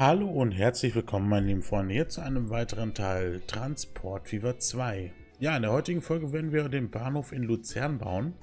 Hallo und herzlich willkommen, meine lieben Freunde, hier zu einem weiteren Teil Transport Fever 2. Ja, in der heutigen Folge werden wir den Bahnhof in Luzern bauen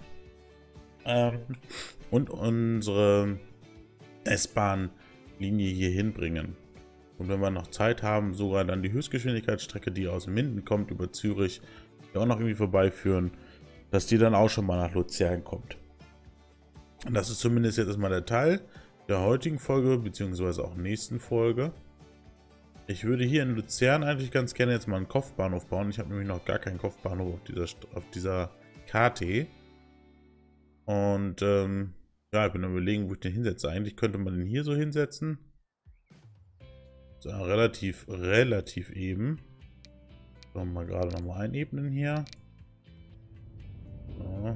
und unsere S-Bahn-Linie hier hinbringen. Und wenn wir noch Zeit haben, sogar dann die Höchstgeschwindigkeitsstrecke, die aus Minden kommt, über Zürich, auch noch irgendwie vorbeiführen, dass die dann auch schon mal nach Luzern kommt. Und das ist zumindest jetzt erstmal der Teil der heutigen Folge, beziehungsweise auch nächsten Folge. Ich würde hier in Luzern eigentlich ganz gerne jetzt mal einen Kopfbahnhof bauen. Ich habe nämlich noch gar keinen Kopfbahnhof auf dieser Karte. Und ja, ich bin am Überlegen, wo ich den hinsetze. Eigentlich könnte man den hier so hinsetzen. So, relativ eben. So, mal gerade nochmal einebnen hier. So.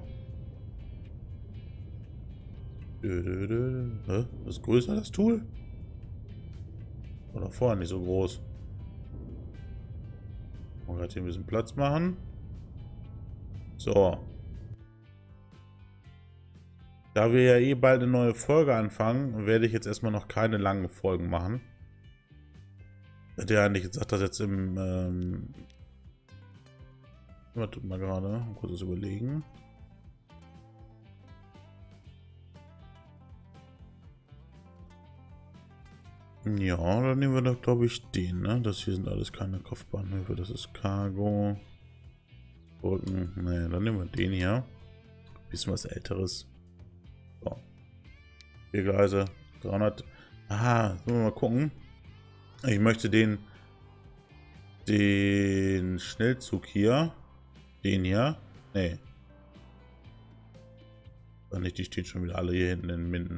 Hä? Ist größer das Tool? Oder vorher nicht so groß? Mal gerade hier ein bisschen Platz machen. So. Da wir ja eh bald eine neue Folge anfangen, werde ich jetzt erstmal noch keine langen Folgen machen. Hätte ja eigentlich gesagt, dass jetzt warte mal gerade, kurz überlegen. Ja, dann nehmen wir doch, glaube ich, den, ne? Das hier sind alles keine Kopfbahnhöfe, das ist Cargo. Brücken, ne, dann nehmen wir den hier. Bisschen was Älteres. So. 4 Gleise, 300. Aha, sollen wir mal gucken. Ich möchte den Schnellzug hier. Den hier. Nee. Nicht, die stehen schon wieder alle hier hinten in Minden.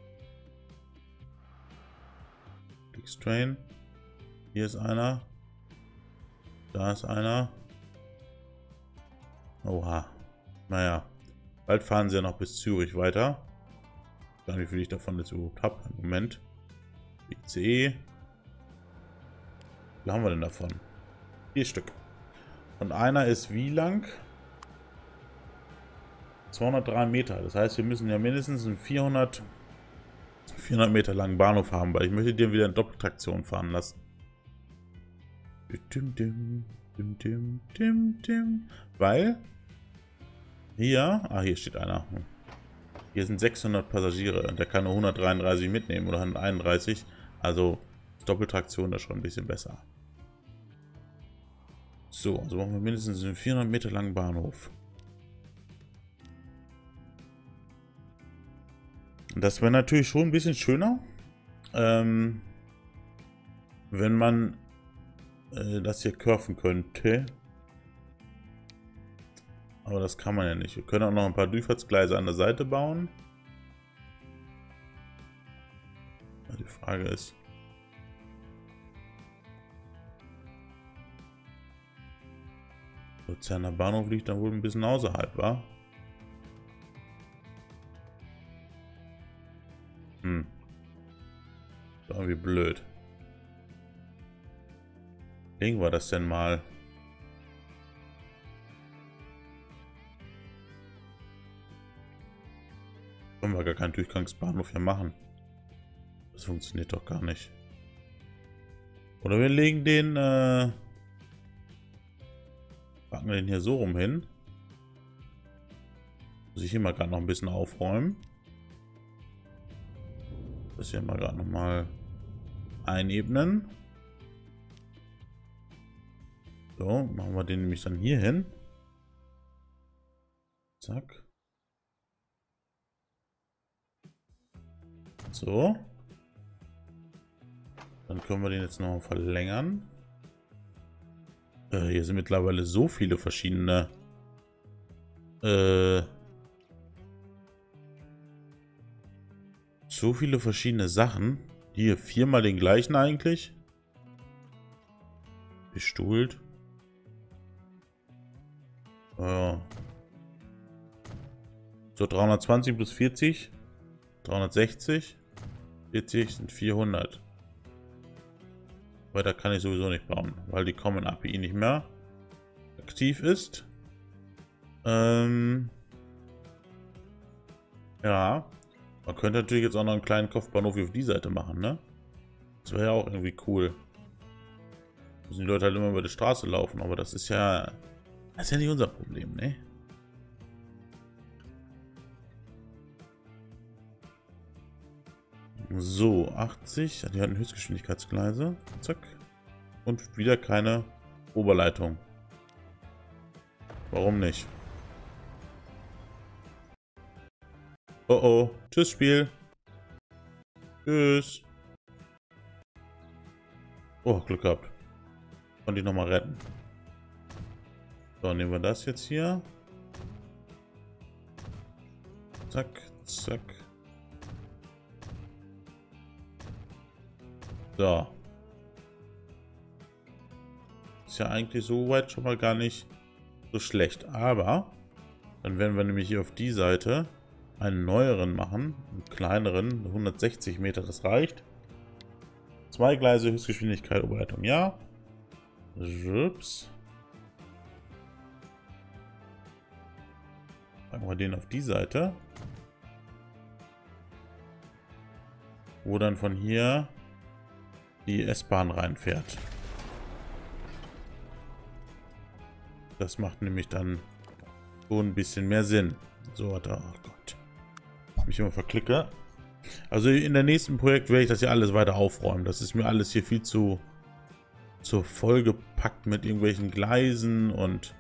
Train. Hier ist einer. Da ist einer. Oha. Naja. Bald fahren sie ja noch bis Zürich weiter. Ich weiß gar nicht, wie viel ich davon jetzt überhaupt habe. Moment. ICE. Wie viel haben wir denn davon? 4 Stück. Und einer ist wie lang? 203 Meter. Das heißt, wir müssen ja mindestens einen 400 Meter langen Bahnhof haben, weil ich möchte den wieder in Doppeltraktion fahren lassen. Weil hier steht einer. Hier sind 600 Passagiere und der kann nur 133 mitnehmen oder 131. Also Doppeltraktion ist schon ein bisschen besser. So, also machen wir mindestens einen 400 Meter langen Bahnhof. Das wäre natürlich schon ein bisschen schöner, wenn man das hier curven könnte. Aber das kann man ja nicht. Wir können auch noch ein paar Durchfahrtsgleise an der Seite bauen. Die Frage ist... Luzerner Bahnhof liegt dann wohl ein bisschen außerhalb, wa? Irgendwie blöd. Legen wir das denn mal? Können wir gar keinen Durchgangsbahnhof hier machen. Das funktioniert doch gar nicht. Oder wir legen den, packen wir den hier so rum hin. Muss ich hier mal gerade noch ein bisschen aufräumen. Das hier mal gerade nochmal einebnen. So, machen wir den nämlich dann hier hin. Zack. So. Dann können wir den jetzt noch verlängern. Hier sind mittlerweile so viele verschiedene Sachen. Hier 4-mal den gleichen eigentlich. Bestuhlt. So 320 plus 40. 360. 40 sind 400. Weiter kann ich sowieso nicht bauen, weil die Common API nicht mehr aktiv ist. Ja. Man könnte natürlich jetzt auch noch einen kleinen Kopfbahnhof auf die Seite machen, ne? Das wäre ja auch irgendwie cool. Müssen die Leute halt immer über die Straße laufen, aber das ist ja nicht unser Problem, ne? So, 80. Die hatten Höchstgeschwindigkeitsgleise. Zack. Und wieder keine Oberleitung. Warum nicht? Oh oh. Tschüss, Spiel. Tschüss. Oh, Glück gehabt. Konnte ich nochmal retten. So, nehmen wir das jetzt hier. Zack, zack. So. Ist ja eigentlich so weit schon mal gar nicht so schlecht. Aber dann werden wir nämlich hier auf die Seite einen neueren machen. Einen kleineren. 160 Meter, das reicht. 2 Gleise, Höchstgeschwindigkeit, Oberleitung, ja. Ups. Packen wir den auf die Seite. Wo dann von hier die S-Bahn reinfährt. Das macht nämlich dann schon ein bisschen mehr Sinn. So, da, oh Gott. Ich mich immer verklicke. Also in der nächsten Projekt werde ich das ja alles weiter aufräumen. Das ist mir alles hier viel zu vollgepackt mit irgendwelchen Gleisen und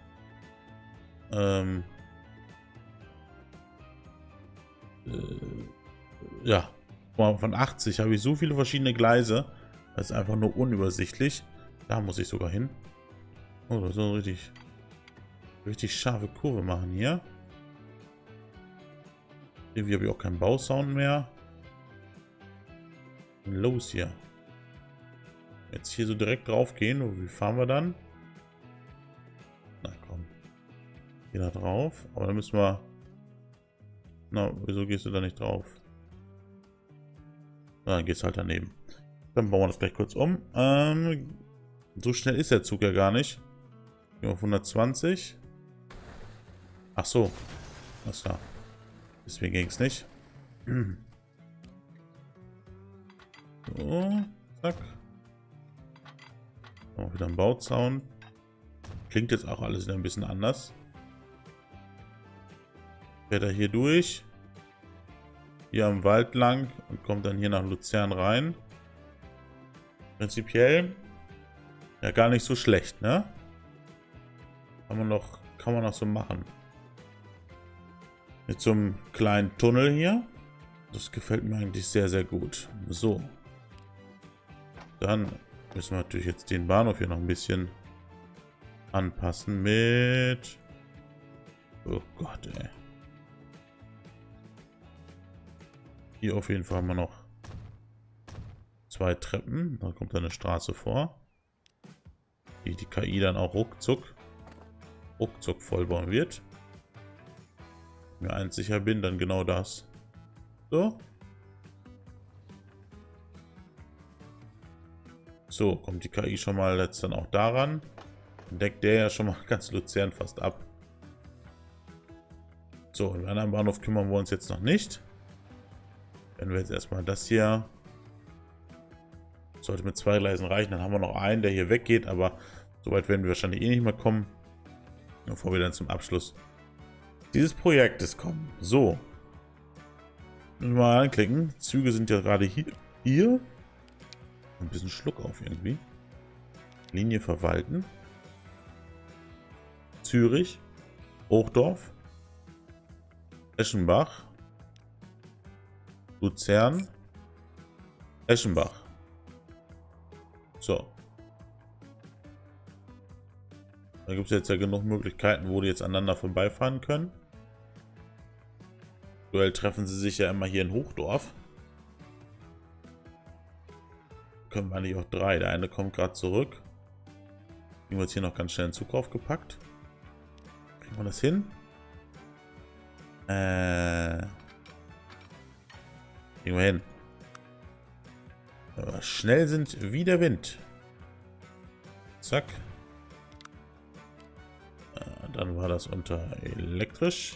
ja, von 80 habe ich so viele verschiedene Gleise. Das ist einfach nur unübersichtlich. Da muss ich sogar hin. Oh, das ist eine richtig scharfe Kurve machen hier. Irgendwie habe ich auch keinen Bausound mehr. Los hier. Jetzt hier so direkt drauf gehen. Wie fahren wir dann? Na komm. Geh da drauf. Aber dann müssen wir... Na, wieso gehst du da nicht drauf? Na, dann gehst du halt daneben. Dann bauen wir das gleich kurz um. So schnell ist der Zug ja gar nicht. Gehen wir auf 120. Ach so. Alles klar. Deswegen ging es nicht. So, zack. Auch wieder ein Bauzaun. Klingt jetzt auch alles wieder ein bisschen anders. Fährt er hier durch. Hier am Wald lang und kommt dann hier nach Luzern rein. Prinzipiell ja gar nicht so schlecht, ne? Kann man noch so machen. Mit so einem kleinen Tunnel hier. Das gefällt mir eigentlich sehr, sehr gut. So. Dann müssen wir natürlich jetzt den Bahnhof hier noch ein bisschen anpassen mit... Oh Gott, ey. Hier auf jeden Fall haben wir noch 2 Treppen. Dann kommt da eine Straße vor. Die KI dann auch ruckzuck vollbauen wird. Wenn ich mir eins sicher bin, dann genau das. So. So, kommt die KI schon mal jetzt dann auch daran. Deckt der ja schon mal ganz Luzern fast ab. So, im anderen Bahnhof kümmern wir uns jetzt noch nicht. Wenn wir jetzt erstmal das hier... Sollte mit 2 Gleisen reichen, dann haben wir noch einen, der hier weggeht, aber so weit werden wir wahrscheinlich eh nicht mehr kommen. Bevor wir dann zum Abschluss dieses Projektes kommen. So. Mal anklicken. Züge sind ja gerade hier. Ein bisschen Schluck auf irgendwie. Linie verwalten. Zürich. Hochdorf. Eschenbach. Luzern. Eschenbach. So. Da gibt es jetzt ja genug Möglichkeiten, wo die jetzt aneinander vorbeifahren können. Aktuell treffen sie sich ja immer hier in Hochdorf. Können wir eigentlich auch 3. Der eine kommt gerade zurück. Kriegen wir jetzt hier noch ganz schnell einen Zug aufgepackt. Kriegen wir das hin? Kriegen wir hin. Aber schnell sind wie der Wind. Zack. Dann war das unter elektrisch.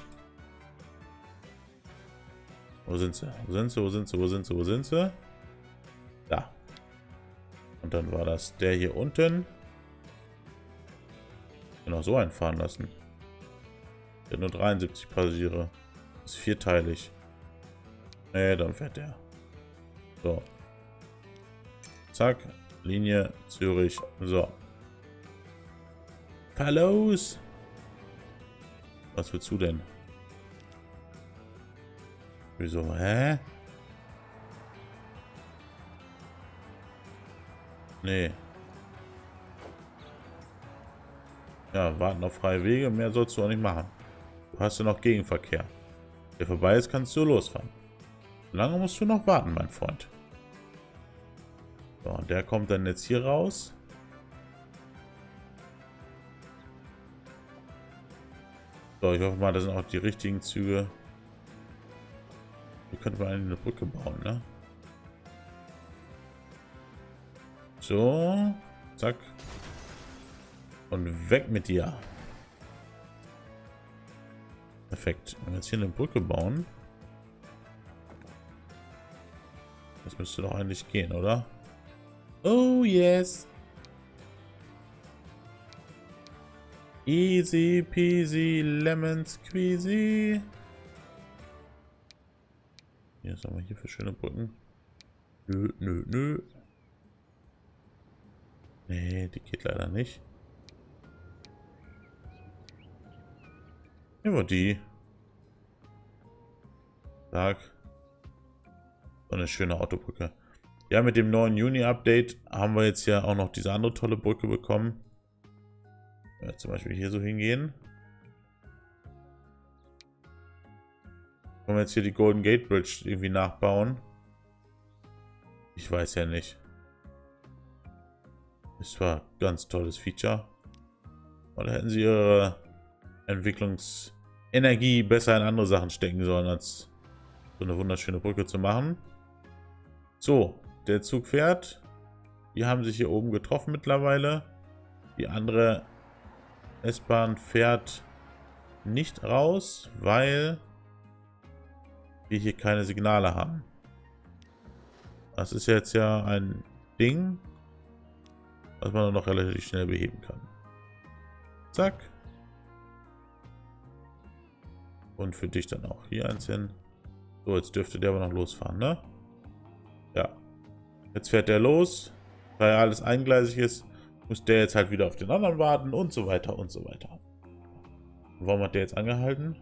Wo sind sie? Wo sind sie? Wo sind sie? Wo sind sie? Wo sind sie? Da. Und dann war das der hier unten. Genau, so einen fahren lassen. Der hat nur 73 Passagiere. Ist vierteilig. Nee, dann fährt der. So. Zack. Linie Zürich. So. Fahr los! Was willst du denn? Wieso? Hä? Nee. Ja, warten auf freie Wege. Mehr sollst du auch nicht machen. Du hast ja noch Gegenverkehr. Der vorbei ist, kannst du losfahren. Lange musst du noch warten, mein Freund. So, und der kommt dann jetzt hier raus. So, ich hoffe mal, das sind auch die richtigen Züge. Hier könnte man eigentlich eine Brücke bauen, ne? So. Zack. Und weg mit dir. Perfekt. Wenn wir jetzt hier eine Brücke bauen. Das müsste doch eigentlich gehen, oder? Oh, yes. Easy peasy lemon squeezy. Ja, was haben wir hier für schöne Brücken? Nö, nö, nö. Nee, die geht leider nicht. Nehmen wir die. Sag. So eine schöne Autobrücke. Ja, mit dem neuen Juni-Update haben wir jetzt ja auch noch diese andere tolle Brücke bekommen. Ja, zum Beispiel hier so hingehen. Wollen wir jetzt hier die Golden Gate Bridge irgendwie nachbauen? Ich weiß ja nicht. Das war ein ganz tolles Feature. Oder hätten sie ihre Entwicklungsenergie besser in andere Sachen stecken sollen, als so eine wunderschöne Brücke zu machen. So, der Zug fährt. Die haben sich hier oben getroffen mittlerweile. Die andere S-Bahn fährt nicht raus, weil wir hier keine Signale haben. Das ist jetzt ja ein Ding, was man noch relativ schnell beheben kann. Zack. Und für dich dann auch hier eins hin. So, jetzt dürfte der aber noch losfahren, ne? Ja. Jetzt fährt der los. Weil alles eingleisig ist, muss der jetzt halt wieder auf den anderen warten und so weiter und so weiter. Und warum hat der jetzt angehalten?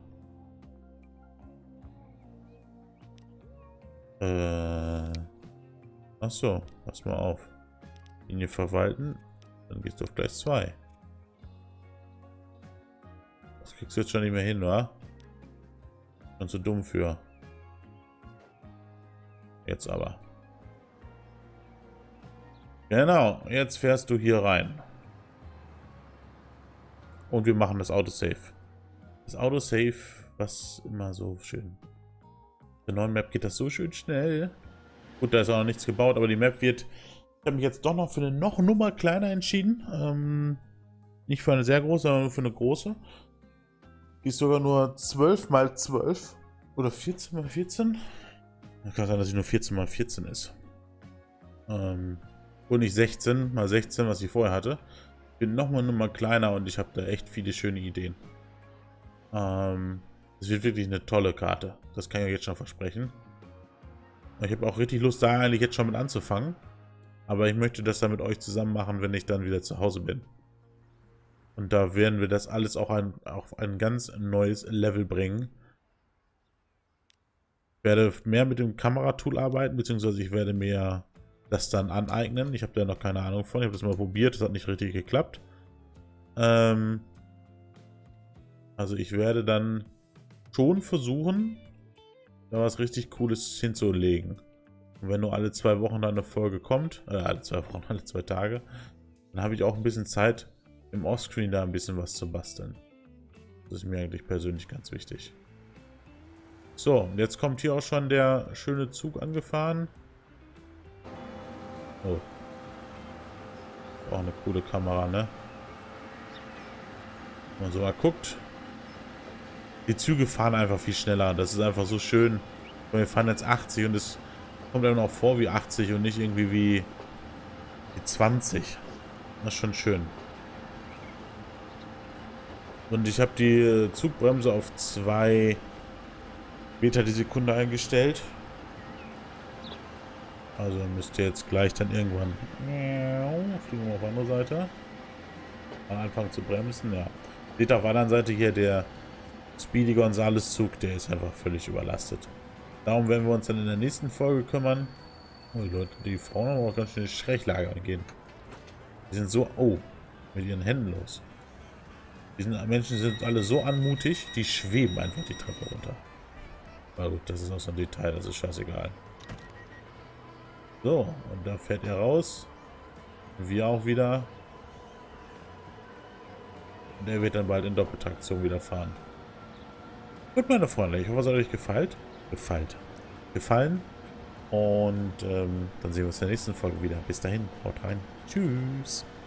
Achso, pass mal auf. Linie verwalten, dann gehst du auf gleich 2. Das kriegst du jetzt schon nicht mehr hin, wa? Schon zu dumm für. Jetzt aber. Genau, jetzt fährst du hier rein. Und wir machen das Autosave. Das Autosave, was immer so schön. Der neuen Map geht das so schön schnell. Gut, da ist auch noch nichts gebaut, aber die Map wird... Ich habe mich jetzt doch noch für eine noch Nummer kleiner entschieden. Nicht für eine sehr große, sondern nur für eine große. Die ist sogar nur 12 mal 12. Oder 14 mal 14. Da kann sein, dass sie nur 14 mal 14 ist. Und nicht 16 mal 16, was ich vorher hatte. Ich bin nochmal eine Nummer kleiner und ich habe da echt viele schöne Ideen. Es wird wirklich eine tolle Karte. Das kann ich euch jetzt schon versprechen. Ich habe auch richtig Lust, da eigentlich jetzt schon mit anzufangen. Aber ich möchte das dann mit euch zusammen machen, wenn ich dann wieder zu Hause bin. Und da werden wir das alles auch auf ein ganz neues Level bringen. Ich werde mehr mit dem Kameratool arbeiten, beziehungsweise ich werde mir das dann aneignen. Ich habe da noch keine Ahnung von. Ich habe das mal probiert, das hat nicht richtig geklappt. Also ich werde dann schon versuchen, da was richtig Cooles hinzulegen. Und wenn nur alle 2 Wochen dann eine Folge kommt, alle 2 Wochen, alle 2 Tage, dann habe ich auch ein bisschen Zeit, im Offscreen da ein bisschen was zu basteln. Das ist mir eigentlich persönlich ganz wichtig. So, und jetzt kommt hier auch schon der schöne Zug angefahren. Oh. Auch eine coole Kamera, ne? Wenn man so mal guckt. Die Züge fahren einfach viel schneller. Das ist einfach so schön. Wir fahren jetzt 80 und es kommt einem auch vor wie 80 und nicht irgendwie wie Die 20. Das ist schon schön. Und ich habe die Zugbremse auf 2 Meter die Sekunde eingestellt. Also müsste jetzt gleich dann irgendwann fliegen wir auf die andere Seite. Mal anfangen zu bremsen, ja. Seht auf der anderen Seite hier der Speedy Gonzales Zug, der ist einfach völlig überlastet. Darum werden wir uns dann in der nächsten Folge kümmern. Oh, die Leute, die Frauen haben auch ganz schön in die Schräglage gehen. Die sind so, oh, mit ihren Händen los. Diese Menschen sind alle so anmutig, die schweben einfach die Treppe runter. Na gut, das ist auch so ein Detail, das ist scheißegal. So, und da fährt er raus. Wir auch wieder. Und er wird dann bald in Doppeltraktion wieder fahren. Gut, meine Freunde, ich hoffe, es hat euch gefallen. Und dann sehen wir uns in der nächsten Folge wieder. Bis dahin, haut rein. Tschüss.